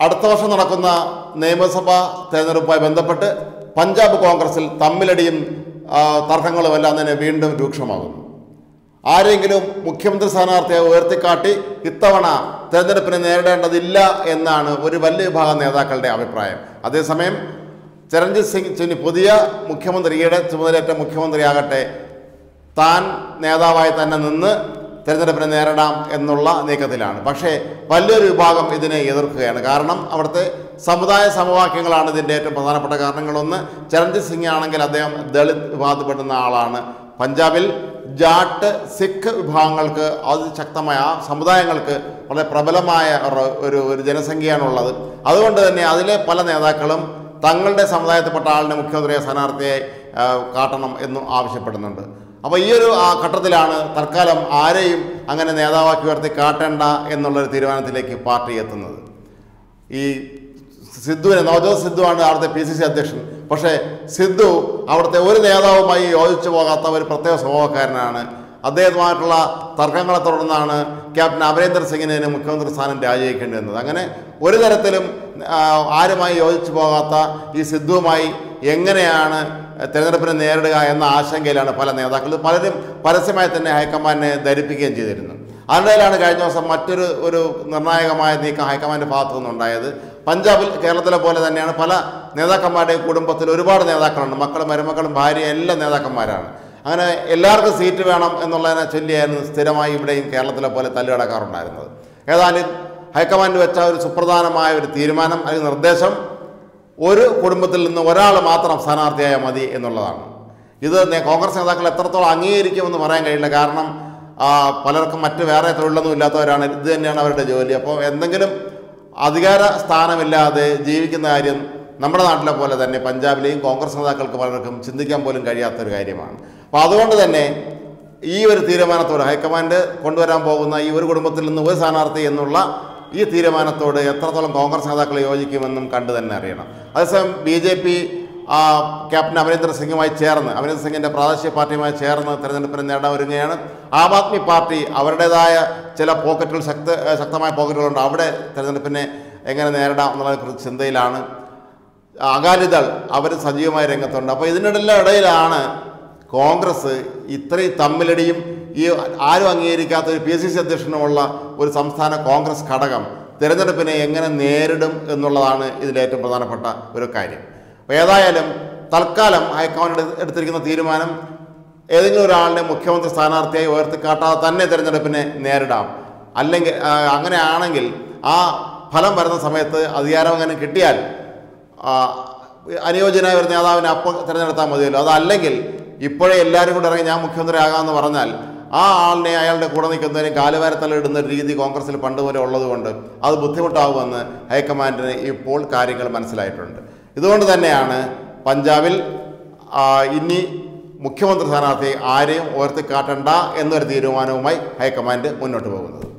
അടുത്ത വർഷം നടക്കുന്ന നിയമസഭാ തെരഞ്ഞെടുപ്പുമായി ബന്ധപ്പെട്ട് പഞ്ചാബ് കോൺഗ്രസിൽ തമ്മിലടിയും തർക്കങ്ങളുമെല്ലാം തന്നെ വീണ്ടും രൂക്ഷമാകുന്നു. ആരെങ്കിലും മുഖ്യമന്ത്രി സ്ഥാനാർത്ഥിയെ ഉയർത്തിക്കാട്ടി ഇത്തവണ തെരഞ്ഞെടുപ്പിനെ നേരിടേണ്ടതില്ല എന്നാണ് ഒരു വലിയ വിഭാഗം നേതാക്കളുടെ അഭിപ്രായം. അതേസമയം ചരൺജിത് സിംഗ് പുതിയ മുഖ്യമന്ത്രിയുടെ ചുമതലയേറ്റ മുഖ്യമന്ത്രിയാകട്ടെ താൻ നേതാവായി തന്നെ നിന്ന് തെരഞ്ഞെടുപ്പിനെ നേരിടാം എന്നുള്ള നീക്കത്തിലാണ്. പക്ഷേ വലിയൊരു വിഭാഗം ഇതിനെ എതിർക്കുകയാണ്. കാരണം അവിടുത്തെ സമുദായ സമവാക്യങ്ങളാണ് ഇതിൻ്റെ ഏറ്റവും പ്രധാനപ്പെട്ട കാരണങ്ങളൊന്ന്. ചരൺജിത് സിംഗ് ആണെങ്കിൽ അദ്ദേഹം ദളിത് വിഭാഗത്തിൽപ്പെടുന്ന ആളാണ്. പഞ്ചാബിൽ ജാട്ട് സിഖ് വിഭാഗങ്ങൾക്ക് അതിശക്തമായ ആ സമുദായങ്ങൾക്ക് വളരെ പ്രബലമായ ഒരു ജനസംഖ്യയാണുള്ളത്. അതുകൊണ്ട് തന്നെ അതിലെ പല നേതാക്കളും തങ്ങളുടെ സമുദായത്തിൽപ്പെട്ട ആളിനെ മുഖ്യമന്ത്രിയെ സ്ഥാനാർത്ഥിയെ കാട്ടണം എന്നും ആവശ്യപ്പെടുന്നുണ്ട്. അപ്പോൾ ഈ ഒരു ഘട്ടത്തിലാണ് തൽക്കാലം ആരെയും അങ്ങനെ നേതാവാക്കി ഉയർത്തി കാട്ടേണ്ട എന്നുള്ളൊരു തീരുമാനത്തിലേക്ക് പാർട്ടി എത്തുന്നത്. ഈ നവജോത് സിദ്ധുവാണ് അവിടുത്തെ PCC അധ്യക്ഷൻ. പക്ഷേ സിദ്ധു അവിടുത്തെ ഒരു നേതാവുമായി യോജിച്ചു പോകാത്ത ഒരു പ്രത്യേക സ്വഭാവക്കാരനാണ്. അദ്ദേഹവുമായിട്ടുള്ള തർക്കങ്ങളെ തുടർന്നാണ് ക്യാപ്റ്റൻ അമരീന്ദർ സിംഗിന് മുഖ്യമന്ത്രി സ്ഥാനം രാജിവെക്കേണ്ടി വന്നത്. അങ്ങനെ ഒരു തരത്തിലും ആരുമായി യോജിച്ചു പോകാത്ത ഈ സിദ്ധുവുമായി എങ്ങനെയാണ് തെരഞ്ഞെടുപ്പിനെ നേരിടുക എന്ന ആശങ്കയിലാണ് പല നേതാക്കളും. പലരും പരസ്യമായി തന്നെ ഹൈക്കമാൻഡിനെ ധരിപ്പിക്കുകയും ചെയ്തിരുന്നു. അതിനിടയിലാണ് കഴിഞ്ഞ ദിവസം മറ്റൊരു നിർണായകമായ നീക്കം ഹൈക്കമാൻഡിൻ്റെ ഭാഗത്തു നിന്നുണ്ടായത്. പഞ്ചാബിൽ കേരളത്തിലെ പോലെ തന്നെയാണ് പല നേതാക്കന്മാരുടെയും കുടുംബത്തിൽ ഒരുപാട് നേതാക്കളുണ്ട്. മക്കളും മരുമക്കളും ഭാര്യയും എല്ലാം നേതാക്കന്മാരാണ്. അങ്ങനെ എല്ലാവർക്കും സീറ്റ് വേണം എന്നുള്ളതിനെ ചൊല്ലിയായിരുന്നു സ്ഥിരമായി ഇവിടെയും കേരളത്തിലെ പോലെ തല്ലുകടക്കാറുണ്ടായിരുന്നത്. ഏതായാലും ഹൈക്കമാൻഡ് വെച്ച ഒരു സുപ്രധാനമായ ഒരു തീരുമാനം അല്ലെങ്കിൽ നിർദ്ദേശം ഒരു കുടുംബത്തിൽ നിന്ന് ഒരാൾ മാത്രം സ്ഥാനാർത്ഥിയായാൽ മതി എന്നുള്ളതാണ്. ഇത് കോൺഗ്രസ് നേതാക്കൾ എത്രത്തോളം അംഗീകരിക്കുമെന്ന് പറയാൻ കഴിയില്ല. കാരണം പലർക്കും മറ്റ് വേറെ തൊഴിലൊന്നും ഇല്ലാത്തവരാണ്. ഇത് തന്നെയാണ് അവരുടെ ജോലി. അപ്പോൾ എന്തെങ്കിലും അധികാര സ്ഥാനമില്ലാതെ ജീവിക്കുന്ന കാര്യം നമ്മുടെ നാട്ടിലെ പോലെ തന്നെ പഞ്ചാബിലെയും കോൺഗ്രസ് നേതാക്കൾക്ക് പലർക്കും ചിന്തിക്കാൻ പോലും കഴിയാത്തൊരു കാര്യമാണ്. അപ്പോൾ അതുകൊണ്ട് തന്നെ ഈ ഒരു തീരുമാനത്തോട് ഹൈക്കമാൻഡ് കൊണ്ടുവരാൻ പോകുന്ന ഈ ഒരു കുടുംബത്തിൽ നിന്ന് ഒരു സ്ഥാനാർത്ഥി എന്നുള്ള ഈ തീരുമാനത്തോട് എത്രത്തോളം കോൺഗ്രസ് നേതാക്കൾ യോജിക്കുമെന്നും കണ്ടു തന്നെ അറിയണം. അതേസമയം BJP ക്യാപ്റ്റൻ അമരീന്ദർ സിംഗുമായി ചേർന്ന് അമരീന്ദർ സിംഗിൻ്റെ പ്രാദേശിക പാർട്ടിയുമായി ചേർന്ന് തെരഞ്ഞെടുപ്പിനെ നേടാൻ ഒരുങ്ങുകയാണ്. ആം ആദ്മി പാർട്ടി അവരുടേതായ ചില പോക്കറ്റുകൾ ശക്തമായ പോക്കറ്റുകളുണ്ട്. അവിടെ തെരഞ്ഞെടുപ്പിനെ എങ്ങനെ നേരിടാം എന്നുള്ളതിനെക്കുറിച്ച് ചിന്തയിലാണ്. അകാലിദൾ അവർ സജീവമായ രംഗത്തുണ്ട്. അപ്പോൾ ഇതിനെല്ലാം ഇടയിലാണ് കോൺഗ്രസ് ഇത്രയും തമ്മിലടിയും ഈ ആരും അംഗീകരിക്കാത്ത ഒരു PCC അധ്യക്ഷനുമുള്ള ഒരു സംസ്ഥാന കോൺഗ്രസ് ഘടകം തിരഞ്ഞെടുപ്പിനെ എങ്ങനെ നേരിടും എന്നുള്ളതാണ് ഇതിലേറ്റവും പ്രധാനപ്പെട്ട ഒരു കാര്യം. അപ്പോൾ ഏതായാലും തൽക്കാലം ഹൈക്കമാൻഡ് എടുത്തിരിക്കുന്ന തീരുമാനം ഏതെങ്കിലും ഒരാളിനെ മുഖ്യമന്ത്രി സ്ഥാനാർത്ഥിയായി ഉയർത്തിക്കാട്ടാതെ തന്നെ തിരഞ്ഞെടുപ്പിനെ നേരിടാം. അല്ലെങ്കിൽ അങ്ങനെയാണെങ്കിൽ ആ ഫലം വരുന്ന സമയത്ത് അധികാരം അങ്ങനെ കിട്ടിയാൽ അനുയോജ്യനായ ഒരു നേതാവിനെ അപ്പോൾ തിരഞ്ഞെടുത്താൽ മതിയല്ലോ. അതല്ലെങ്കിൽ ഇപ്പോഴേ എല്ലാവരും കൂടെ ഇറങ്ങി ഞാൻ മുഖ്യമന്ത്രി ആകാമെന്ന് പറഞ്ഞാൽ ആ ആളിനെ അയാളുടെ കൂടെ നിൽക്കുന്നതിനും കാലുവാരത്തലയിടുന്ന ഒരു രീതി കോൺഗ്രസിൽ പണ്ടുപോലെ ഉള്ളതുകൊണ്ട് അത് ബുദ്ധിമുട്ടാവുമെന്ന് ഹൈക്കമാൻഡിന് ഇപ്പോൾ കാര്യങ്ങൾ മനസ്സിലായിട്ടുണ്ട്. ഇതുകൊണ്ട് തന്നെയാണ് പഞ്ചാബിൽ ഇനി മുഖ്യമന്ത്രി സ്ഥാനാർത്ഥി ആരെയും ഉയർത്തിക്കാട്ടണ്ട എന്നൊരു തീരുമാനവുമായി ഹൈക്കമാൻഡ് മുന്നോട്ട് പോകുന്നത്.